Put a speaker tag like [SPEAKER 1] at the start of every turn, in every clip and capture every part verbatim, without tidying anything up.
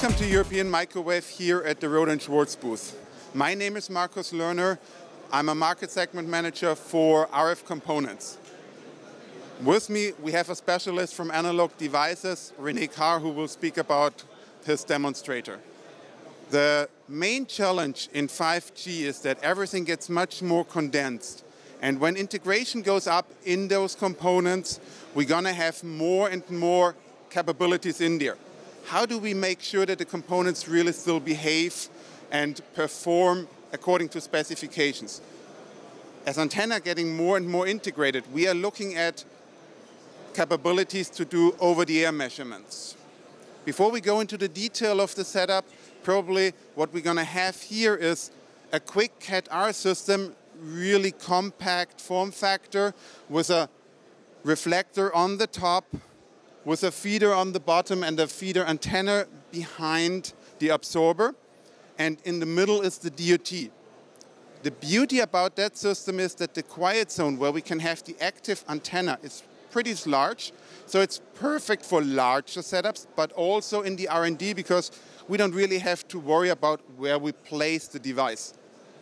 [SPEAKER 1] Welcome to European Microwave here at the Rohde and Schwarz booth. My name is Markus Lerner. I'm a market segment manager for R F components. With me, we have a specialist from Analog Devices, René Carr, who will speak about his demonstrator. The main challenge in five G is that everything gets much more condensed. And when integration goes up in those components, we're going to have more and more capabilities in there. How do we make sure that the components really still behave and perform according to specifications? As antenna getting more and more integrated, we are looking at capabilities to do over-the-air measurements. Before we go into the detail of the setup, probably what we're going to have here is a quick Cat R system, really compact form factor with a reflector on the top, with a feeder on the bottom and a feeder antenna behind the absorber. And in the middle is the D O T. The beauty about that system is that the quiet zone where we can have the active antenna is pretty large. So it's perfect for larger setups, but also in the R and D because we don't really have to worry about where we place the device.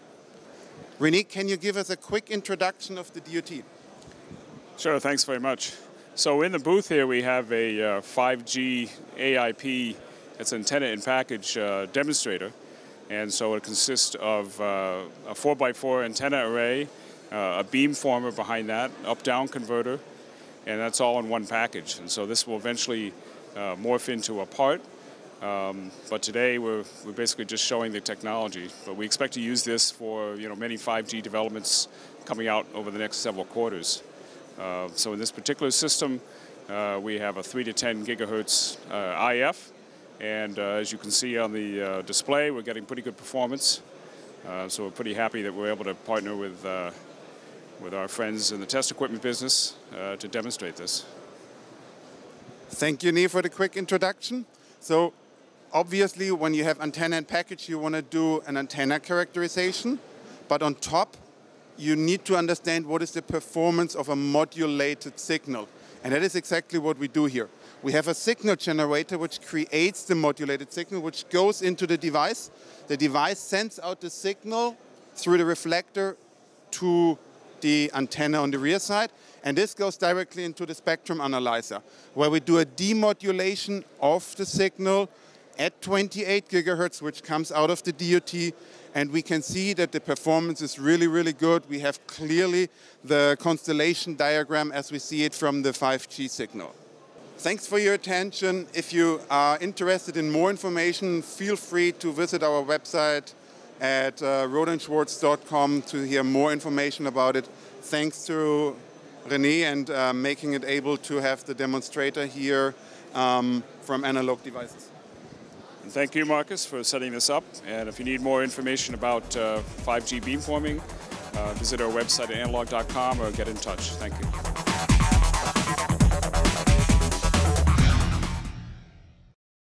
[SPEAKER 1] René, can you give us a quick introduction of the D O T?
[SPEAKER 2] Sure, thanks very much. So in the booth here we have a uh, five G A I P, it's antenna in package uh, demonstrator. And so it consists of uh, a four by four antenna array, uh, a beamformer behind that, up-down converter, and that's all in one package. And so this will eventually uh, morph into a part. Um, but today we're, we're basically just showing the technology. But we expect to use this for you know, many five G developments coming out over the next several quarters. Uh, so in this particular system, uh, we have a three to ten gigahertz uh, I F, and uh, as you can see on the uh, display, we're getting pretty good performance. Uh, so we're pretty happy that we're able to partner with, uh, with our friends in the test equipment business uh, to demonstrate this.
[SPEAKER 1] Thank you, René, for the quick introduction. So obviously, when you have antenna in package, you want to do an antenna characterization, but on top, you need to understand what is the performance of a modulated signal. And that is exactly what we do here. We have a signal generator which creates the modulated signal, which goes into the device. The device sends out the signal through the reflector to the antenna on the rear side. And this goes directly into the spectrum analyzer, where we do a demodulation of the signal at twenty-eight gigahertz, which comes out of the D O T. And we can see that the performance is really, really good. We have clearly the constellation diagram as we see it from the five G signal. Thanks for your attention. If you are interested in more information, feel free to visit our website at uh, rohde and schwarz dot com to hear more information about it. Thanks to René and uh, making it able to have the demonstrator here um, from Analog Devices.
[SPEAKER 2] And thank you, Markus, for setting this up. And if you need more information about uh, five G beamforming, uh, visit our website at analog dot com or get in touch. Thank you.